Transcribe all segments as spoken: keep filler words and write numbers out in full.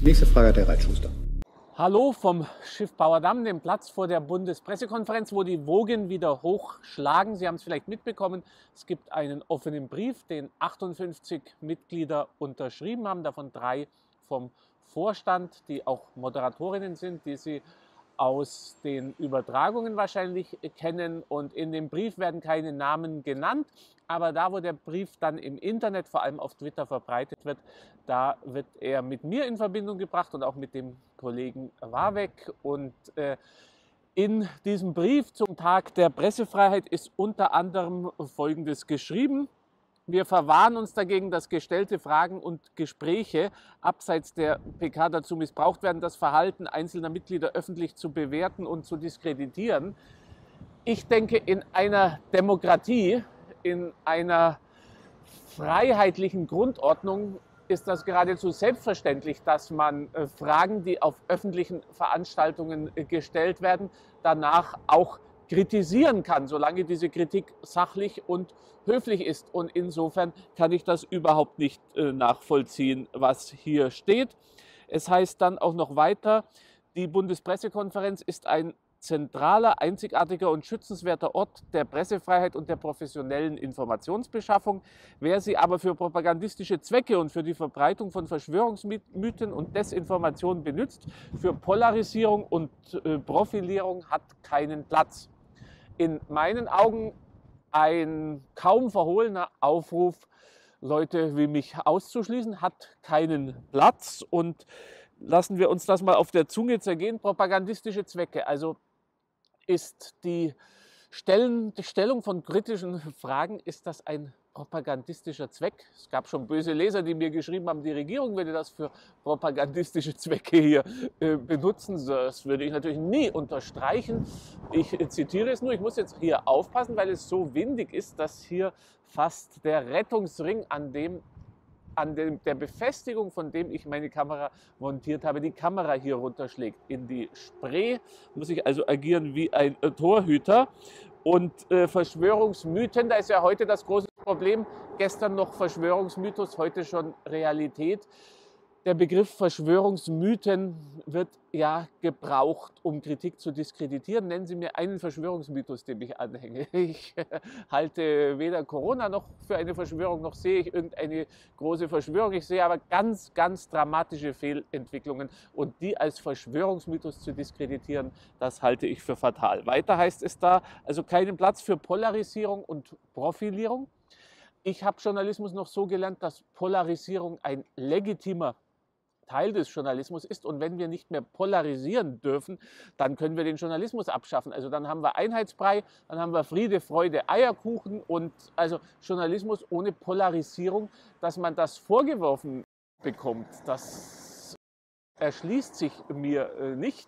Nächste Frage hat der Reitschuster. Hallo vom Schiff Bauerdamm, dem Platz vor der Bundespressekonferenz, wo die Wogen wieder hochschlagen. Sie haben es vielleicht mitbekommen, es gibt einen offenen Brief, den achtundfünfzig Mitglieder unterschrieben haben, davon drei vom Vorstand, die auch Moderatorinnen sind, die Sie aus den Übertragungen wahrscheinlich kennen. Und in dem Brief werden keine Namen genannt, aber da, wo der Brief dann im Internet, vor allem auf Twitter, verbreitet wird, da wird er mit mir in Verbindung gebracht und auch mit dem Kollegen Warweck. Und äh, in diesem Brief zum Tag der Pressefreiheit ist unter anderem Folgendes geschrieben: Wir verwahren uns dagegen, dass gestellte Fragen und Gespräche abseits der P K dazu missbraucht werden, das Verhalten einzelner Mitglieder öffentlich zu bewerten und zu diskreditieren. Ich denke, in einer Demokratie, in einer freiheitlichen Grundordnung ist das geradezu selbstverständlich, dass man Fragen, die auf öffentlichen Veranstaltungen gestellt werden, danach auch kritisieren kann, solange diese Kritik sachlich und höflich ist. Und insofern kann ich das überhaupt nicht äh, nachvollziehen, was hier steht. Es heißt dann auch noch weiter, die Bundespressekonferenz ist ein zentraler, einzigartiger und schützenswerter Ort der Pressefreiheit und der professionellen Informationsbeschaffung. Wer sie aber für propagandistische Zwecke und für die Verbreitung von Verschwörungsmythen und Desinformation benutzt, für Polarisierung und äh, Profilierung, hat keinen Platz. In meinen Augen ein kaum verhohlener Aufruf, Leute wie mich auszuschließen, hat keinen Platz. Und lassen wir uns das mal auf der Zunge zergehen. Propagandistische Zwecke, also ist die, Stellen, die Stellung von kritischen Fragen, ist das ein propagandistischer Zweck? Es gab schon böse Leser, die mir geschrieben haben, die Regierung würde das für propagandistische Zwecke hier äh, benutzen. Das würde ich natürlich nie unterstreichen. Ich äh, zitiere es nur. Ich muss jetzt hier aufpassen, weil es so windig ist, dass hier fast der Rettungsring, an dem an dem, der Befestigung, von dem ich meine Kamera montiert habe, die Kamera hier runterschlägt in die Spree. Muss ich also agieren wie ein äh, Torhüter. Und äh, Verschwörungsmythen, da ist ja heute das große Problem, gestern noch Verschwörungsmythos, heute schon Realität. Der Begriff Verschwörungsmythen wird ja gebraucht, um Kritik zu diskreditieren. Nennen Sie mir einen Verschwörungsmythos, dem ich anhänge. Ich halte weder Corona noch für eine Verschwörung, noch sehe ich irgendeine große Verschwörung. Ich sehe aber ganz, ganz dramatische Fehlentwicklungen. Und die als Verschwörungsmythos zu diskreditieren, das halte ich für fatal. Weiter heißt es da, also keinen Platz für Polarisierung und Profilierung. Ich habe Journalismus noch so gelernt, dass Polarisierung ein legitimer Teil des Journalismus ist, und wenn wir nicht mehr polarisieren dürfen, dann können wir den Journalismus abschaffen. Also dann haben wir Einheitsbrei, dann haben wir Friede, Freude, Eierkuchen, und also Journalismus ohne Polarisierung, dass man das vorgeworfen bekommt, das erschließt sich mir nicht.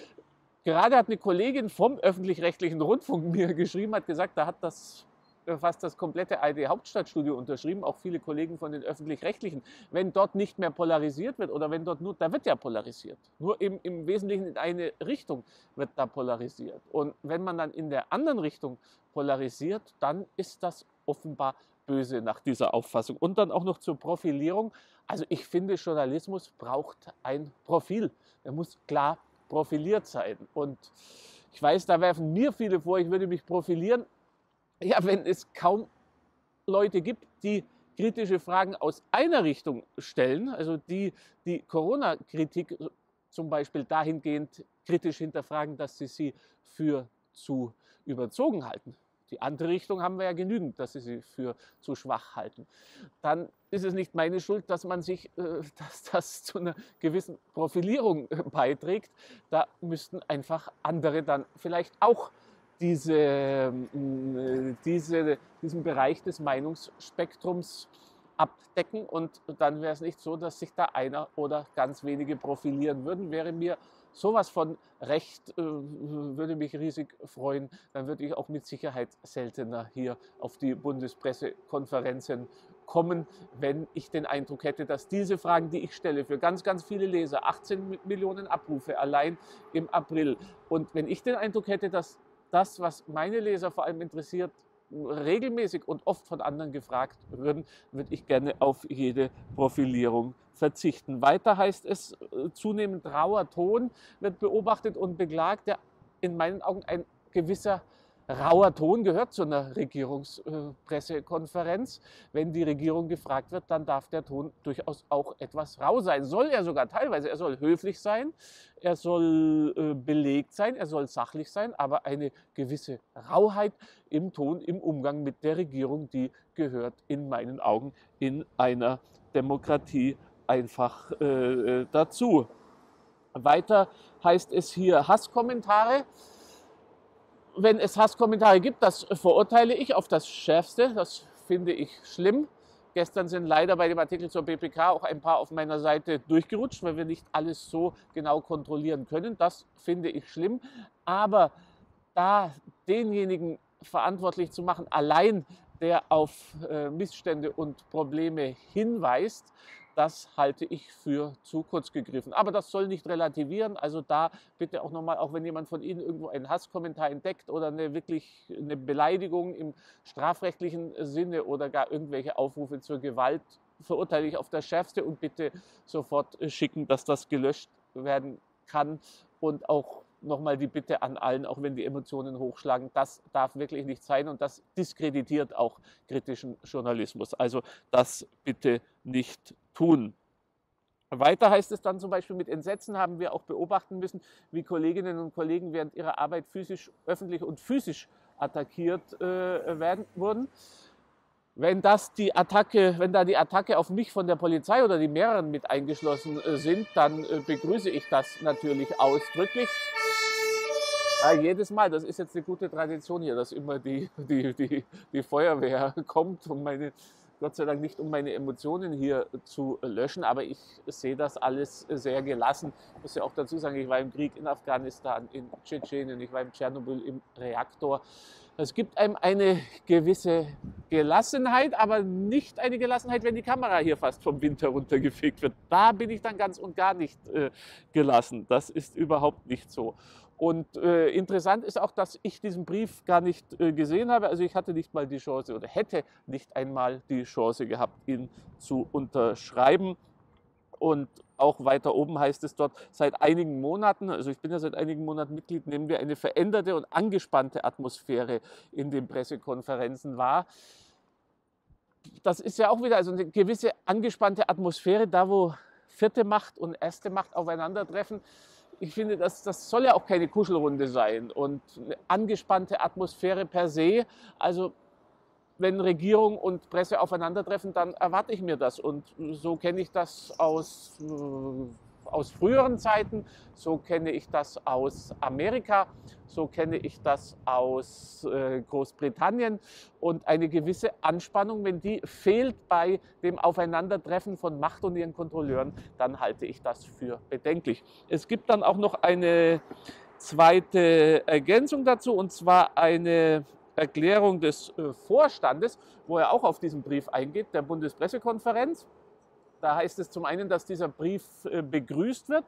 Gerade hat eine Kollegin vom öffentlich-rechtlichen Rundfunk mir geschrieben, hat gesagt, da hat das fast das komplette A R D-Hauptstadtstudio unterschrieben, auch viele Kollegen von den Öffentlich-Rechtlichen. Wenn dort nicht mehr polarisiert wird, oder wenn dort nur, da wird ja polarisiert, nur im, im Wesentlichen in eine Richtung wird da polarisiert. Und wenn man dann in der anderen Richtung polarisiert, dann ist das offenbar böse nach dieser Auffassung. Und dann auch noch zur Profilierung. Also ich finde, Journalismus braucht ein Profil. Er muss klar profiliert sein. Und ich weiß, da werfen mir viele vor, ich würde mich profilieren. Ja, wenn es kaum Leute gibt, die kritische Fragen aus einer Richtung stellen, also die die Corona-Kritik zum Beispiel dahingehend kritisch hinterfragen, dass sie sie für zu überzogen halten. Die andere Richtung haben wir ja genügend, dass sie sie für zu schwach halten. Dann ist es nicht meine Schuld, dass man sich, dass das zu einer gewissen Profilierung beiträgt. Da müssten einfach andere dann vielleicht auch Diese, diese, diesen Bereich des Meinungsspektrums abdecken, und dann wäre es nicht so, dass sich da einer oder ganz wenige profilieren würden. Wäre mir sowas von recht, würde mich riesig freuen, dann würde ich auch mit Sicherheit seltener hier auf die Bundespressekonferenzen kommen, wenn ich den Eindruck hätte, dass diese Fragen, die ich stelle, für ganz, ganz viele Leser, achtzehn Millionen Abrufe allein im April, und wenn ich den Eindruck hätte, dass das, was meine Leser vor allem interessiert, regelmäßig und oft von anderen gefragt würden, würde ich gerne auf jede Profilierung verzichten. Weiter heißt es, zunehmend rauer Ton wird beobachtet und beklagt, der in meinen Augen ein gewisser rauer Ton gehört zu einer Regierungspressekonferenz. Wenn die Regierung gefragt wird, dann darf der Ton durchaus auch etwas rau sein. Soll er sogar teilweise. Er soll höflich sein, er soll äh, belegt sein, er soll sachlich sein, aber eine gewisse Rauheit im Ton, im Umgang mit der Regierung, die gehört in meinen Augen in einer Demokratie einfach äh, dazu. Weiter heißt es hier Hasskommentare. Wenn es Hasskommentare gibt, das verurteile ich auf das Schärfste, das finde ich schlimm. Gestern sind leider bei dem Artikel zur B P K auch ein paar auf meiner Seite durchgerutscht, weil wir nicht alles so genau kontrollieren können. Das finde ich schlimm. Aber da denjenigen verantwortlich zu machen, allein der auf äh, Missstände und Probleme hinweist, das halte ich für zu kurz gegriffen. Aber das soll nicht relativieren. Also da bitte auch nochmal, auch wenn jemand von Ihnen irgendwo einen Hasskommentar entdeckt oder eine wirklich eine Beleidigung im strafrechtlichen Sinne oder gar irgendwelche Aufrufe zur Gewalt, verurteile ich auf das Schärfste und bitte sofort schicken, dass das gelöscht werden kann. Und auch nochmal die Bitte an allen, auch wenn die Emotionen hochschlagen, das darf wirklich nicht sein und das diskreditiert auch kritischen Journalismus. Also das bitte nicht tun. Weiter heißt es dann zum Beispiel, mit Entsetzen haben wir auch beobachten müssen, wie Kolleginnen und Kollegen während ihrer Arbeit physisch, öffentlich und physisch attackiert äh, werden, wurden. Wenn, das die Attacke, wenn da die Attacke auf mich von der Polizei oder die mehreren mit eingeschlossen äh, sind, dann äh, begrüße ich das natürlich ausdrücklich. Ja, jedes Mal, das ist jetzt eine gute Tradition hier, dass immer die, die, die, die Feuerwehr kommt, um meine, Gott sei Dank nicht um meine Emotionen hier zu löschen, aber ich sehe das alles sehr gelassen. Ich muss ja auch dazu sagen, ich war im Krieg in Afghanistan, in Tschetschenien, ich war in Tschernobyl im Reaktor. Es gibt einem eine gewisse Gelassenheit, aber nicht eine Gelassenheit, wenn die Kamera hier fast vom Wind heruntergefegt wird. Da bin ich dann ganz und gar nicht äh, gelassen. Das ist überhaupt nicht so. Und äh, interessant ist auch, dass ich diesen Brief gar nicht äh, gesehen habe. Also ich hatte nicht mal die Chance oder hätte nicht einmal die Chance gehabt, ihn zu unterschreiben. Und auch weiter oben heißt es dort, seit einigen Monaten, also ich bin ja seit einigen Monaten Mitglied, nehmen wir eine veränderte und angespannte Atmosphäre in den Pressekonferenzen wahr. Das ist ja auch wieder also eine gewisse angespannte Atmosphäre, da wo vierte Macht und erste Macht aufeinandertreffen. Ich finde, das, das soll ja auch keine Kuschelrunde sein und eine angespannte Atmosphäre per se. Also wenn Regierung und Presse aufeinandertreffen, dann erwarte ich mir das. Und so kenne ich das aus, äh, aus früheren Zeiten, so kenne ich das aus Amerika, so kenne ich das aus äh, Großbritannien. Und eine gewisse Anspannung, wenn die fehlt bei dem Aufeinandertreffen von Macht und ihren Kontrolleuren, dann halte ich das für bedenklich. Es gibt dann auch noch eine zweite Ergänzung dazu, und zwar eine Erklärung des Vorstandes, wo er auch auf diesen Brief eingeht, der Bundespressekonferenz. Da heißt es zum einen, dass dieser Brief begrüßt wird,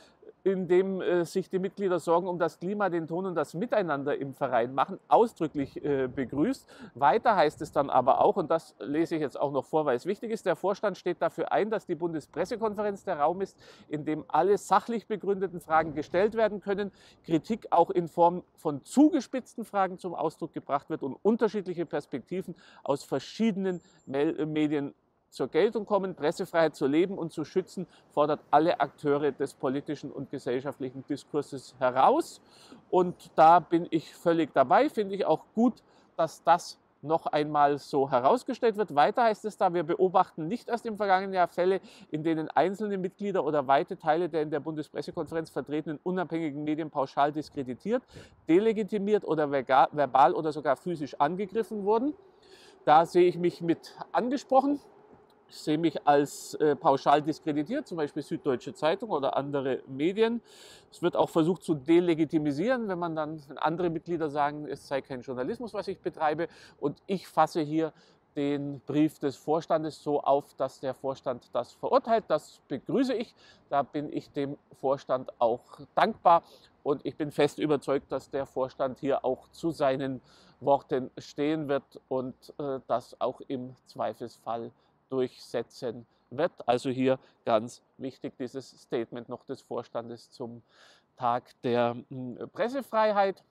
indem äh, sich die Mitglieder Sorgen um das Klima, den Ton und das Miteinander im Verein machen, ausdrücklich äh, begrüßt. Weiter heißt es dann aber auch, und das lese ich jetzt auch noch vor, weil es wichtig ist, der Vorstand steht dafür ein, dass die Bundespressekonferenz der Raum ist, in dem alle sachlich begründeten Fragen gestellt werden können, Kritik auch in Form von zugespitzten Fragen zum Ausdruck gebracht wird und unterschiedliche Perspektiven aus verschiedenen Medien zur Geltung kommen. Pressefreiheit zu leben und zu schützen, fordert alle Akteure des politischen und gesellschaftlichen Diskurses heraus. Und da bin ich völlig dabei, finde ich auch gut, dass das noch einmal so herausgestellt wird. Weiter heißt es da, wir beobachten nicht erst im vergangenen Jahr Fälle, in denen einzelne Mitglieder oder weite Teile der in der Bundespressekonferenz vertretenen unabhängigen Medien pauschal diskreditiert, delegitimiert oder verbal oder sogar physisch angegriffen wurden. Da sehe ich mich mit angesprochen. Ich sehe mich als äh, pauschal diskreditiert, zum Beispiel Süddeutsche Zeitung oder andere Medien. Es wird auch versucht zu delegitimisieren, wenn man dann, wenn andere Mitglieder sagen, es sei kein Journalismus, was ich betreibe. Und ich fasse hier den Brief des Vorstandes so auf, dass der Vorstand das verurteilt. Das begrüße ich. Da bin ich dem Vorstand auch dankbar. Und ich bin fest überzeugt, dass der Vorstand hier auch zu seinen Worten stehen wird und äh, das auch im Zweifelsfall durchsetzen wird. Also hier ganz wichtig dieses Statement noch des Vorstandes zum Tag der äh, Pressefreiheit.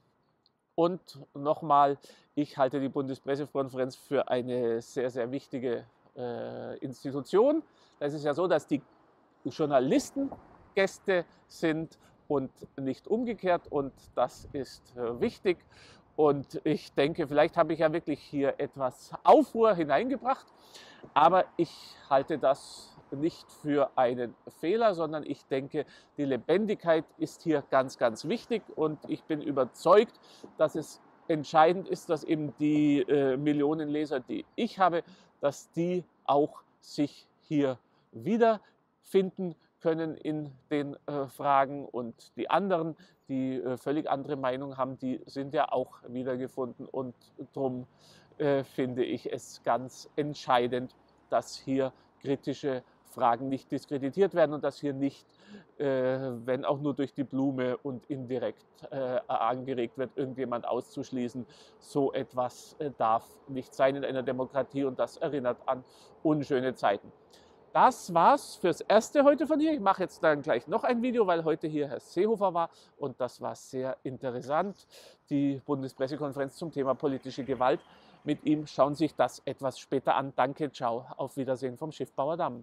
Und nochmal, ich halte die Bundespressekonferenz für eine sehr, sehr wichtige äh, Institution. Es ist ja so, dass die Journalisten Gäste sind und nicht umgekehrt, und das ist äh, wichtig. Und ich denke, vielleicht habe ich ja wirklich hier etwas Aufruhr hineingebracht, aber ich halte das nicht für einen Fehler, sondern ich denke, die Lebendigkeit ist hier ganz, ganz wichtig, und ich bin überzeugt, dass es entscheidend ist, dass eben die äh, Millionen Leser, die ich habe, dass die auch sich hier wiederfinden können in den äh, Fragen, und die anderen, die äh, völlig andere Meinung haben, die sind ja auch wiedergefunden, und darum äh, finde ich es ganz entscheidend, dass hier kritische Fragen nicht diskreditiert werden und dass hier nicht, äh, wenn auch nur durch die Blume und indirekt äh, angeregt wird, irgendjemand auszuschließen. So etwas äh, darf nicht sein in einer Demokratie, und das erinnert an unschöne Zeiten. Das war's fürs Erste heute von hier. Ich mache jetzt dann gleich noch ein Video, weil heute hier Herr Seehofer war, und das war sehr interessant. Die Bundespressekonferenz zum Thema politische Gewalt. Mit ihm schauen Sie sich das etwas später an. Danke, ciao, auf Wiedersehen vom Schiffbauer Damm.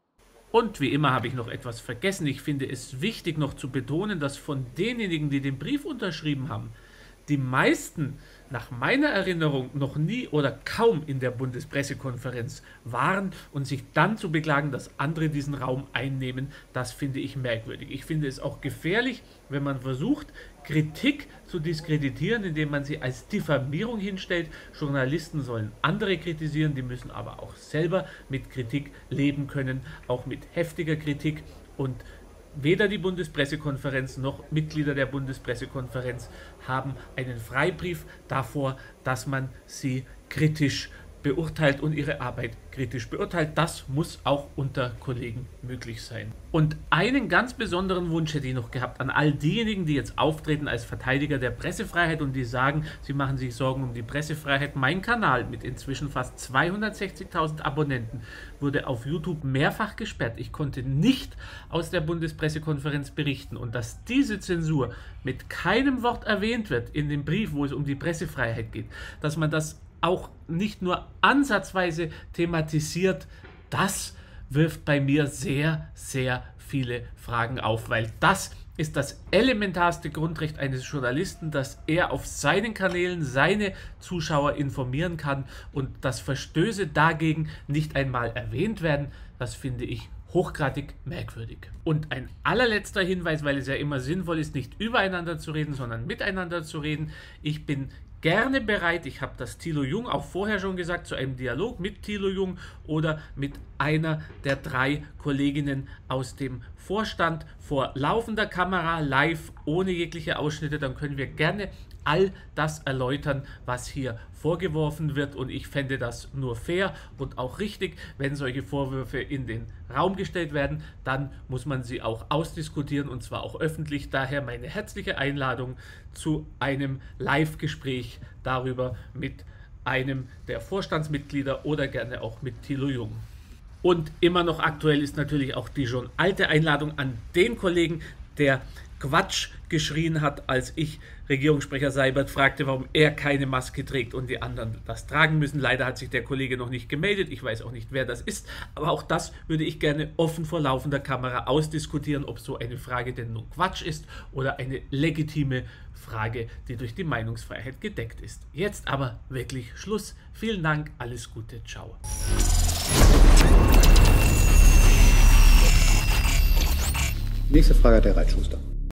Und wie immer habe ich noch etwas vergessen. Ich finde es wichtig noch zu betonen, dass von denjenigen, die den Brief unterschrieben haben, die meisten nach meiner Erinnerung noch nie oder kaum in der Bundespressekonferenz waren, und sich dann zu beklagen, dass andere diesen Raum einnehmen, das finde ich merkwürdig. Ich finde es auch gefährlich, wenn man versucht, Kritik zu diskreditieren, indem man sie als Diffamierung hinstellt. Journalisten sollen andere kritisieren, die müssen aber auch selber mit Kritik leben können, auch mit heftiger Kritik, und weder die Bundespressekonferenz noch Mitglieder der Bundespressekonferenz haben einen Freibrief davor, dass man sie kritisch beurteilt und ihre Arbeit kritisch beurteilt. Das muss auch unter Kollegen möglich sein. Und einen ganz besonderen Wunsch hätte ich noch gehabt an all diejenigen, die jetzt auftreten als Verteidiger der Pressefreiheit und die sagen, sie machen sich Sorgen um die Pressefreiheit. Mein Kanal mit inzwischen fast zweihundertsechzigtausend Abonnenten wurde auf YouTube mehrfach gesperrt. Ich konnte nicht aus der Bundespressekonferenz berichten, und dass diese Zensur mit keinem Wort erwähnt wird in dem Brief, wo es um die Pressefreiheit geht, dass man das auch nicht nur ansatzweise thematisiert, das wirft bei mir sehr, sehr viele Fragen auf, weil das ist das elementarste Grundrecht eines Journalisten, dass er auf seinen Kanälen seine Zuschauer informieren kann, und dass Verstöße dagegen nicht einmal erwähnt werden, das finde ich hochgradig merkwürdig. Und ein allerletzter Hinweis, weil es ja immer sinnvoll ist, nicht übereinander zu reden, sondern miteinander zu reden. Ich bin gerne bereit, ich habe das Thilo Jung auch vorher schon gesagt, zu einem Dialog mit Thilo Jung oder mit einer der drei Kolleginnen aus dem Vorstand vor laufender Kamera, live, ohne jegliche Ausschnitte. Dann können wir gerne all das erläutern, was hier vorgeworfen wird, und ich fände das nur fair und auch richtig. Wenn solche Vorwürfe in den Raum gestellt werden, dann muss man sie auch ausdiskutieren, und zwar auch öffentlich. Daher meine herzliche Einladung zu einem Live-Gespräch darüber mit einem der Vorstandsmitglieder oder gerne auch mit Thilo Jung. Und immer noch aktuell ist natürlich auch die schon alte Einladung an den Kollegen, der Quatsch geschrien hat, als ich Regierungssprecher Seibert fragte, warum er keine Maske trägt und die anderen das tragen müssen. Leider hat sich der Kollege noch nicht gemeldet. Ich weiß auch nicht, wer das ist. Aber auch das würde ich gerne offen vor laufender Kamera ausdiskutieren, ob so eine Frage denn nun Quatsch ist oder eine legitime Frage, die durch die Meinungsfreiheit gedeckt ist. Jetzt aber wirklich Schluss. Vielen Dank, alles Gute, ciao. Nächste Frage hat der Reitschuster.